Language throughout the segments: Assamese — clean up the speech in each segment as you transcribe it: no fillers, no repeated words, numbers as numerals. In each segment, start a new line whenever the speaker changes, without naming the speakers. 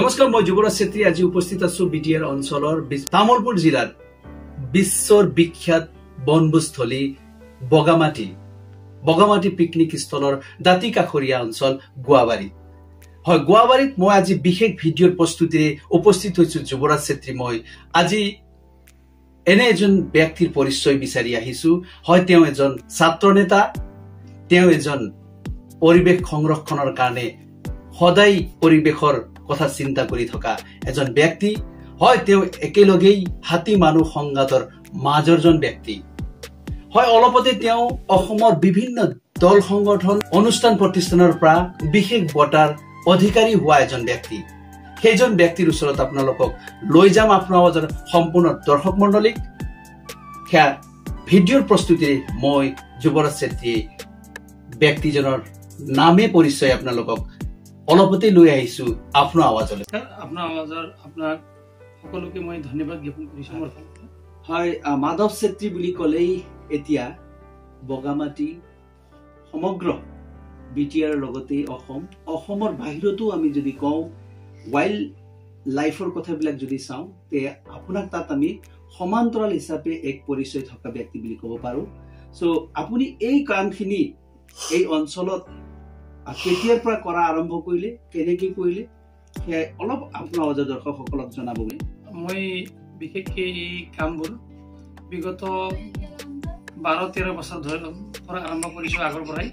নমস্কাৰ, মই যুৱৰাজ চেত্ৰী। আজি উপস্থিত আছো বিটিআৰ অঞ্চলৰ তামোলপুৰ জিলাৰ বিশ্বৰ বিখ্যাত বনভোজস্থলী বগামাটি পিকনিক স্থলৰ দাঁতি কাষৰীয়া অঞ্চল গোৱাবাৰী। হয়, গোৱাবাৰীত মই আজি বিশেষ ভিডিঅ'ৰ প্ৰস্তুতিৰে উপস্থিত হৈছো যুৱৰাজ চেত্ৰী। মই আজি এনে এজন ব্যক্তিৰ পৰিচয় বিচাৰি আহিছো। হয়, তেওঁ এজন ছাত্ৰ নেতা, তেওঁ এজন পৰিৱেশ সংৰক্ষণৰ কাৰণে সদায় পৰিৱেশৰ কথা চিন্তা কৰি থকা এজন ব্যক্তি। হয়, তেওঁ একেলগেই হাতী মানুহ সংঘাতৰ মাজৰজন ব্যক্তি। হয়, অলপতে তেওঁ অসমৰ বিভিন্ন দল সংগঠন অনুষ্ঠান প্ৰতিষ্ঠানৰ পৰা বিশেষ বঁটাৰ অধিকাৰী হোৱা এজন ব্যক্তি। সেইজন ব্যক্তিৰ ওচৰত আপোনালোকক লৈ যাম। আপোনালোকৰ সম্পূৰ্ণ দৰ্শক মণ্ডলীক সেয়া ভিডিঅ'ৰ প্ৰস্তুতিৰে মই যুৱৰাজ চেত্ৰীয়ে ব্যক্তিজনৰ নামে পৰিচয় আপোনালোকক অলপতে লৈ আহিছো আপোনাৰ আৱাজলৈ।
আপোনাক সকলোকে মই ধন্যবাদ জ্ঞাপন কৰিছো।
হয়, মাধৱ চেত্ৰী বুলি ক'লেই এতিয়া বগামাটি সমগ্ৰ বিটিআৰৰ লগতে অসমৰ বাহিৰতো আমি যদি কওঁ ৱাইল্ড লাইফৰ কথাবিলাক যদি চাওঁ, তে আপোনাক তাত আমি সমান্তৰাল হিচাপে এক পৰিচয় থকা ব্যক্তি বুলি ক'ব পাৰো। চ' আপুনি এই কামখিনি এই অঞ্চলত কেতিয়াৰ পৰা কৰা আৰম্ভ কৰিলে, কেনেকে কৰিলে, সেয়া অলপ আপোনাৰ দৰ্শকসকলক জনাবগৈ।
মই বিশেষকৈ এই কামবোৰ বিগত 12-13 বছৰ পৰা আৰম্ভ কৰিছোঁ, আগৰ পৰাই।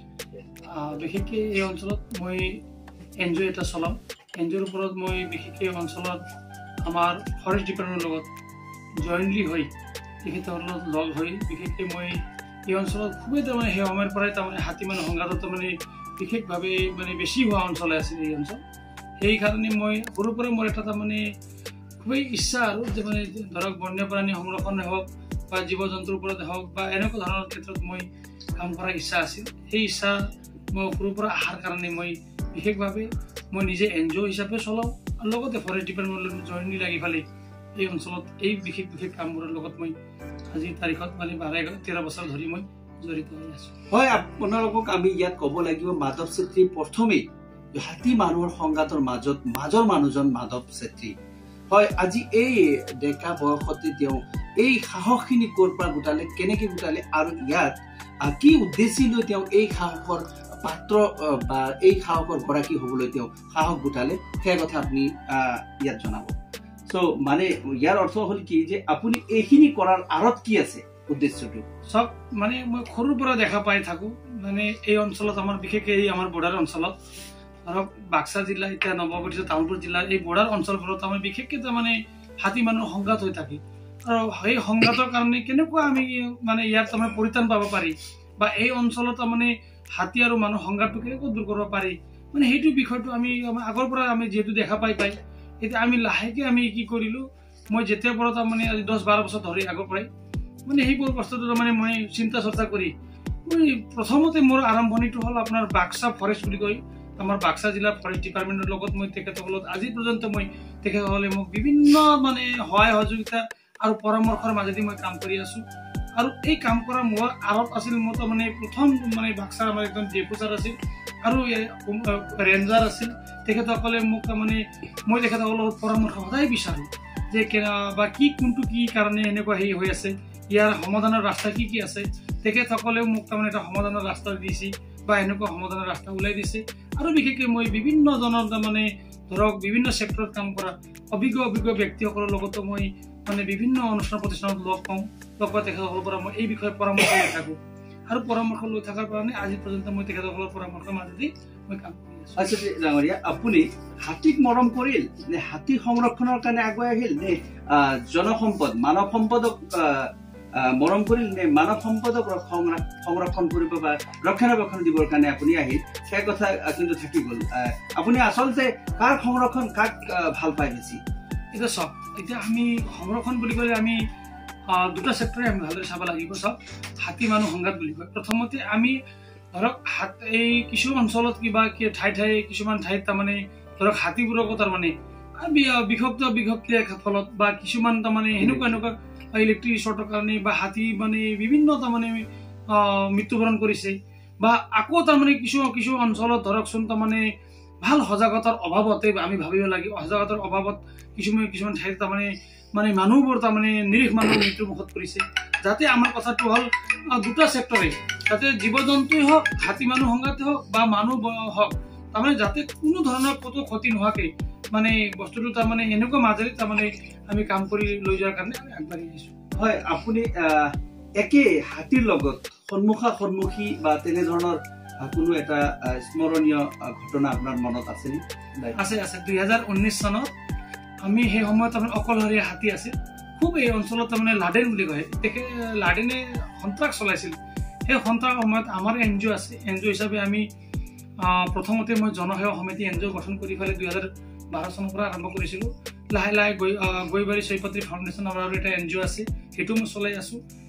বিশেষকৈ এই অঞ্চলত মই NGO এটা চলাওঁ। NGOৰ ওপৰত মই বিশেষকৈ অঞ্চলত আমাৰ ফৰেষ্ট ডিপাৰ্টমেণ্টৰ লগত জইণ্টলি হৈ তেখেতৰ লগত লগ হৈ বিশেষকৈ মই এই অঞ্চলত খুবেই তাৰমানে সেই সময়ৰ পৰাই তাৰমানে হাতী মানুহ সংঘাতত তাৰমানে বিশেষভাৱে বেছি হোৱা অঞ্চলে আছিল এই অঞ্চল। সেইকাৰণে মই সৰুৰ পৰাই মোৰ এটা তাৰমানে খুবেই ইচ্ছা আৰু যে ধৰক বন্যপ্ৰাণী সংৰক্ষণে হওক বা জীৱ জন্তুৰ ওপৰতে হওক বা এনেকুৱা ধৰণৰ ক্ষেত্ৰত মই কাম কৰাৰ ইচ্ছা আছিল। সেই ইচ্ছা মই সৰুৰ পৰা অহাৰ কাৰণে মই বিশেষভাৱে মই নিজে NGO হিচাপে চলাওঁ আৰু লগতে ফৰেষ্ট ডিপাৰ্টমেণ্টৰ লগত জইনলি লাগি পেলাই এই অঞ্চলত এই বিশেষ কামবোৰৰ লগত মই আজিৰ তাৰিখত 12-13 বছৰ ধৰি মই জড়িত হৈ আছো।
হয়, আপোনালোকক আমি ইয়াত ক'ব লাগিব মাধৱ চেত্ৰী প্ৰথমেই হাতী মানুহৰ সংঘাতৰ মাজৰ মানুহজন মাধৱ চেত্ৰী। হয়, আজি এই ডেকা বয়সতে তেওঁ এই সাহসখিনি ক'ৰ পৰা গোটালে, কেনেকে গোটালে আৰু ইয়াত কি উদ্দেশ্যি লৈ তেওঁ এই সাহসৰ পাত্ৰ বা এই সাহসৰ গৰাকী হ'বলৈ তেওঁ সাহস গোটালে, সেই কথা আপুনি ইয়াত জনাব। চ' ইয়াৰ অৰ্থ হ'ল কি যে আপুনি এইখিনি কৰাৰ আঁৰত কি আছে উদ্দেশ্যটো?
চব মই সৰুৰ পৰা দেখা পাই থাকো। এই অঞ্চলত আমাৰ বিশেষকৈ এই আমাৰ বৰ্ডাৰ অঞ্চলত ধৰক বাক্সা জিলা, এতিয়া নৱগঠিত তামোলপুৰ জিলাৰ এই বৰ্ডাৰ অঞ্চলবোৰত আমাৰ বিশেষকৈ হাতী মানুহৰ সংঘাত হৈ থাকে। আৰু সেই সংঘাতৰ কাৰণে কেনেকুৱা আমি ইয়াত পৰিত্ৰাণ পাব পাৰি বা এই অঞ্চলত হাতী আৰু মানুহ সংঘাতটো কেনেকৈ দূৰ কৰিব পাৰি, সেইটো বিষয়টো আমি আগৰ পৰা আমি যিহেতু দেখা পাই এতিয়া আমি লাহেকে আমি কি কৰিলো, মই যেতিয়াৰ পৰা আজি 10-12 বছৰ ধৰি আগৰ পৰাই সেইবোৰ বস্তুটো মই চিন্তা চৰ্চা কৰি মই প্ৰথমতে মোৰ আৰম্ভণিটো হ'ল আপোনাৰ বাক্সা ফৰেষ্ট বুলি কয় আমাৰ বাক্সা জিলাৰ ফৰেষ্ট ডিপাৰ্টমেণ্টৰ লগত মই তেখেতসকলত আজি পৰ্যন্ত মই তেখেতসকলে মোক বিভিন্ন সহায় সহযোগিতা আৰু পৰামৰ্শৰ মাজেদি মই কাম কৰি আছো। আৰু এই কাম কৰা মোৰ আঁৰত আছিল মোৰ প্ৰথম বাক্সাৰ আমাৰ একদম ডেপুচাৰ আছিল আৰু ৰেঞ্জাৰ আছিল। তেখেতসকলে মোক মই তেখেতসকলৰ লগত পৰামৰ্শ সদায় বিচাৰোঁ যে বা কোনটো কি কাৰণে এনেকুৱা হৈ আছে, ইয়াৰ সমাধানৰ ৰাস্তা কি আছে। তেখেতসকলেও মোক এটা সমাধানৰ ৰাস্তা দিছে বা এনেকুৱা সমাধানৰ ৰাস্তা ওলাই দিছে। আৰু বিশেষকৈ মই বিভিন্ন জনৰ ধৰক বিভিন্ন চেক্টৰত কাম কৰা অভিজ্ঞ ব্যক্তিসকলৰ লগতো মই বিভিন্ন অনুষ্ঠান প্ৰতিষ্ঠানত লগ পাই তেখেতসকলৰ পৰা মই এই বিষয়ে পৰামৰ্শ লৈ থাকোঁ। আৰু পৰামৰ্শ লৈ থকাৰ কাৰণে আজি পৰ্যন্ত মই তেখেতসকলৰ পৰামৰ্শৰ মাজেদি মই কাম কৰি আছো।
আচ্ছা ডাঙৰীয়া, আপুনি হাতীক মৰম কৰিল নে হাতী সংৰক্ষণৰ কাৰণে আগুৱাই আহিল নে জনসম্পদ মানৱ সম্পদক মৰম কৰিল নে মানৱ সম্পদক সংৰক্ষণ কৰিব বা ৰক্ষণাবেক্ষণ দিবৰ কাৰণে আপুনি আহিল, সেই কথা কিন্তু থাকি গ'ল। আপুনি আচলতে কাৰ সংৰক্ষণ, কাক ভাল পাই বেছি?
এতিয়া চাওক, এতিয়া আমি সংৰক্ষণ বুলি ক'লে আমি দুটা চেক্টৰে আমি ভালদৰে চাব লাগিব। চাওক, হাতী মানুহ সংঘাত বুলি কয়। প্ৰথমতে আমি ধৰক এই কিছু অঞ্চলত ঠাই কিছুমান ঠাইত ধৰক হাতীবোৰকো বিভক্তিৰ ফলত বা কিছুমান এনেকুৱা ইলেক্ট্ৰিক শ্বৰ্টৰ কাৰণে বা হাতী বিভিন্ন মৃত্যুবৰণ কৰিছে বা আকৌ কিছু অঞ্চলত ধৰকচোন ভাল সজাগতাৰ অভাৱতে আমি ভাবিব লাগে সজাগতাৰ অভাৱত কিছুমান ঠাইত তাৰমানে মানে মানুহবোৰ তাৰমানে নিৰীহ মানুহ মৃত্যুৰ মুখত পৰিছে যাতে আমাৰ কথাটো হ'ল দুটা চেক্টৰে যাতে জীৱ জন্তুই হওক হাতী মানুহ সংঘাতে হওক বা মানুহ হওক তাৰমানে যাতে কোনো ধৰণৰ ক'তো ক্ষতি নোহোৱাকৈ মানে বস্তুটো তাৰমানে এনেকুৱা মাজেৰে তাৰমানে আমি কাম কৰি লৈ যোৱাৰ কাৰণে আমি আগবাঢ়ি আহিছোঁ।
হয়, আপুনি একে হাতীৰ লগত সন্মুখী বা তেনেধৰণৰ কোনো এটা স্মৰণীয় ঘটনা আপোনাৰ মনত আছে নে?
আছে 2019 চনত আমি সেই সময়ত তাৰমানে অকলশৰীয়া হাতী আছিল খুব এই অঞ্চলত তাৰমানে লাডেন বুলি কয় লাডেনে সন্ত্ৰাস চলাইছিল সেই সন্ত্ৰাস সময়ত আমাৰ NGO আছে NGO হিচাপে আমি প্ৰথমতে মই জনসেৱা সমিতি NGO গঠন কৰি পেলাই 2012 চনৰ পৰা আৰম্ভ কৰিছিলোঁ লাহে লাহে গৈবাৰী চৈপত্ৰী ফাউণ্ডেশ্যন আমাৰ এটা NGO আছে সেইটো মই চলাই আছোঁ